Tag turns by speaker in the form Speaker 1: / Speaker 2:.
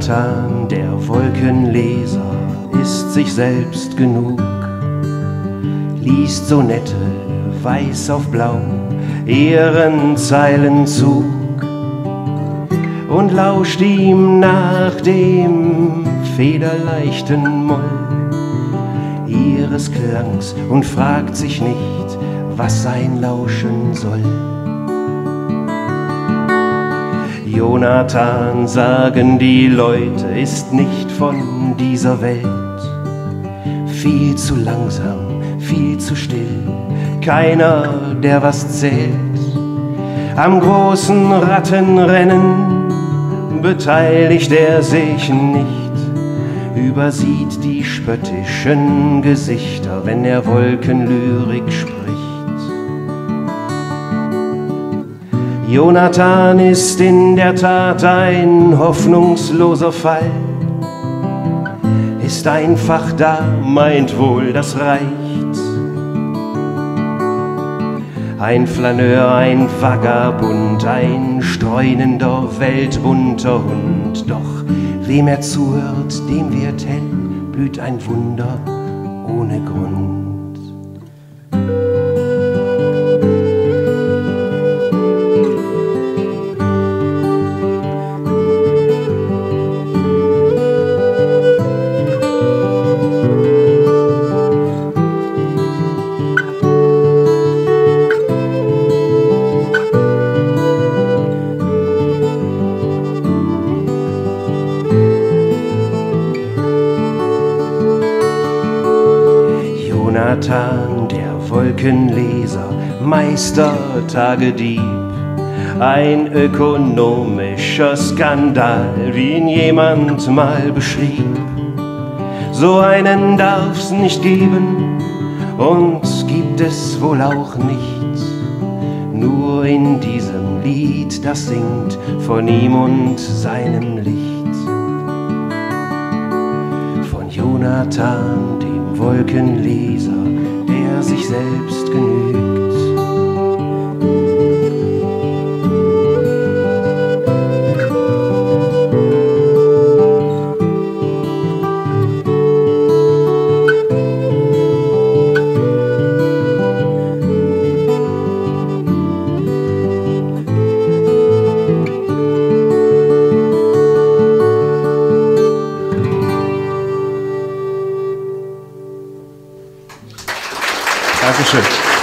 Speaker 1: Jonathan, der Wolkenleser, ist sich selbst genug, liest Sonette weiß auf blau, Ehrenzeilenzug und lauscht ihm nach dem federleichten Moll ihres Klangs und fragt sich nicht, was sein Lauschen soll. Jonathan, sagen die Leute, ist nicht von dieser Welt. Viel zu langsam, viel zu still, keiner, der was zählt. Am großen Rattenrennen beteiligt er sich nicht, übersieht die spöttischen Gesichter, wenn er Wolkenlyrik spricht. Jonathan ist in der Tat ein hoffnungsloser Fall, ist einfach da, meint wohl, das reicht. Ein Flaneur, ein Vagabund, ein streunender, weltbunter Hund. Doch wem er zuhört, dem wird hell, blüht ein Wunder ohne Grund. Jonathan, der Wolkenleser, Meister Tagedieb, ein ökonomischer Skandal, wie ihn jemand mal beschrieb. So einen darf's nicht geben und gibt es wohl auch nicht, nur in diesem Lied, das singt von ihm und seinem Licht. Von Jonathan, dem Wolkenleser, der sich selbst genügt. Dankeschön.